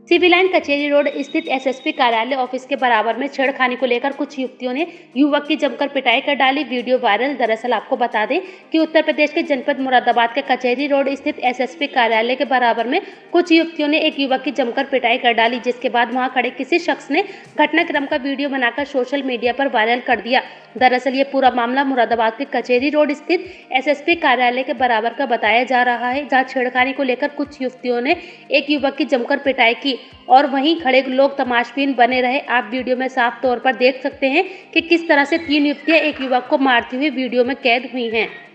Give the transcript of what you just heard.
Civil line कचहरी road स्थित SSP कार्यालय ऑफिस के बराबर में छेड़खानी को लेकर कुछ युवतियों ने युवक की जमकर पिटाई कर डाली। Video viral. दरअसल आपको बता दें कि उत्तर प्रदेश के जनपद मुरादाबाद के कचहरी रोड स्थित एसएसपी कार्यालय के बराबर में कुछ युवतियों ने एक युवक की जमकर पिटाई कर डाली, जिसके बाद वहां खड़े किसी शख्स ने घटनाक्रम का वीडियो बनाकर सोशल मीडिया पर वायरल कर दिया। दरअसल ये पूरा मामला मुरादाबाद के कचहरी रोड स्थित एसएसपी कार्यालय के बराबर का बताया जा रहा है, जहां छेड़खानी को लेकर कुछ युवतियों ने एक युवक की जमकर पिटाई की और वहीं खड़े लोग तमाशबीन बने रहे। आप वीडियो में साफ तौर पर देख सकते हैं कि किस तरह से 3 युवतियां एक युवक को मारती हुई वीडियो में कैद हुई हैं।